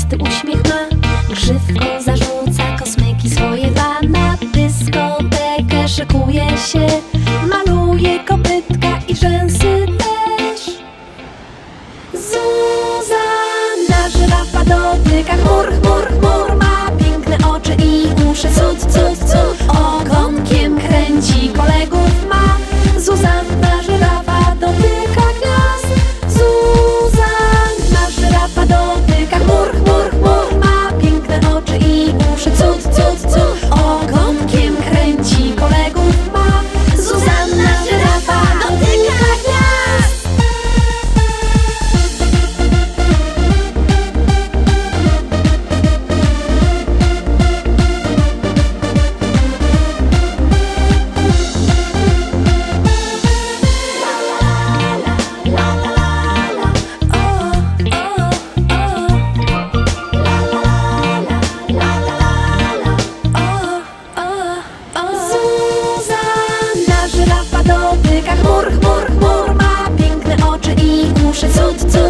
prosty uśmiech ma, grzywką zarzuca kosmyki swoje dwa. Na dyskotekę szykuje się, maluje kopytka i rzęsy też. Zuzanna żyrafa dotyka chmur, chmur, chmur. Ma piękne oczy i uszy, cud, cud, cud. Ogonkiem kręci, kolegów ma. Zuzanna żyrafa dotyka gwiazd. Zuzanna żyrafa dotyka chmur, chmur, chmur. Ma piękne oczy i uszy, cud, cud, cud. Ogonkiem kręci, kolegów ma. Zuzanna żyrafa dotyka gwiazd. Zuzanna żyrafa dotyka chmur, chmur, chmur. Ma piękne oczy i uszy, cud, cud.